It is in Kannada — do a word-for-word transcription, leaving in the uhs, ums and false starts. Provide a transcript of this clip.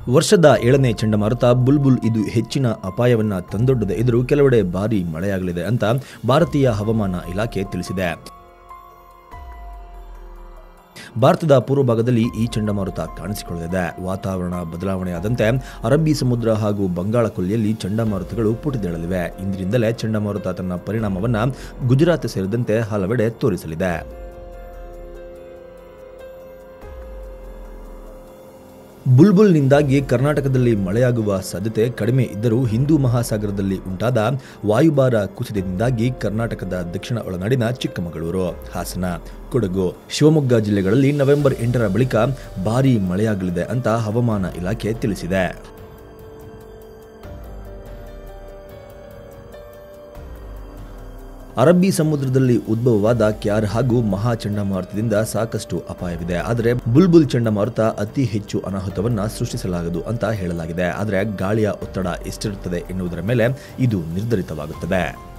ವರ್ಷದ ಏಳನೇ ಚಂಡಮಾರುತ ಬುಲ್ಬುಲ್ ಇದು ಹೆಚ್ಚಿನ ಅಪಾಯವನ್ನು ತಂದೊಡ್ಡದೆ ಎದುರು ಕೆಲವೆಡೆ ಭಾರೀ ಮಳೆಯಾಗಲಿದೆ ಅಂತ ಭಾರತೀಯ ಹವಾಮಾನ ಇಲಾಖೆ ತಿಳಿಸಿದೆ. ಭಾರತದ ಪೂರ್ವ ಭಾಗದಲ್ಲಿ ಈ ಚಂಡಮಾರುತ ಕಾಣಿಸಿಕೊಳ್ಳಲಿದೆ. ವಾತಾವರಣ ಬದಲಾವಣೆಯಾದಂತೆ ಅರಬ್ಬಿ ಸಮುದ್ರ ಹಾಗೂ ಬಂಗಾಳ ಕೊಲ್ಲಿಯಲ್ಲಿ ಚಂಡಮಾರುತಗಳು ಪುಟಿದೇಳಲಿವೆ. ಇಂದಿನಿಂದಲೇ ಚಂಡಮಾರುತ ತನ್ನ ಪರಿಣಾಮವನ್ನು ಗುಜರಾತ್ ಸೇರಿದಂತೆ ಹಲವೆಡೆ ತೋರಿಸಲಿದೆ. ಬುಲ್ಬುಲ್ನಿಂದಾಗಿ ಕರ್ನಾಟಕದಲ್ಲಿ ಮಳೆಯಾಗುವ ಸಾಧ್ಯತೆ ಕಡಿಮೆ ಇದ್ದರೂ ಹಿಂದೂ ಮಹಾಸಾಗರದಲ್ಲಿ ಉಂಟಾದ ವಾಯುಭಾರ ಕುಸಿತದಿಂದಾಗಿ ಕರ್ನಾಟಕದ ದಕ್ಷಿಣ ಒಳನಾಡಿನ ಚಿಕ್ಕಮಗಳೂರು, ಹಾಸನ, ಕೊಡಗು, ಶಿವಮೊಗ್ಗ ಜಿಲ್ಲೆಗಳಲ್ಲಿ ನವೆಂಬರ್ ಎಂಟರ ಬಳಿಕ ಭಾರೀ ಮಳೆಯಾಗಲಿದೆ ಅಂತ ಹವಾಮಾನ ಇಲಾಖೆ ತಿಳಿಸಿದೆ. ಅರಬ್ಬಿ ಸಮುದ್ರದಲ್ಲಿ ಉದ್ಭವವಾದ ಕ್ಯಾರ್ ಹಾಗೂ ಮಹಾ ಚಂಡಮಾರುತದಿಂದ ಸಾಕಷ್ಟು ಅಪಾಯವಿದೆ. ಆದರೆ ಬುಲ್ಬುಲ್ ಚಂಡಮಾರುತ ಅತಿ ಹೆಚ್ಚು ಅನಾಹುತವನ್ನ ಸೃಷ್ಟಿಸಲಾಗದು ಅಂತ ಹೇಳಲಾಗಿದೆ. ಆದರೆ ಗಾಳಿಯ ಒತ್ತಡ ಎಷ್ಟಿರುತ್ತದೆ ಎನ್ನುವುದರ ಮೇಲೆ ಇದು ನಿರ್ಧರಿತವಾಗುತ್ತದೆ.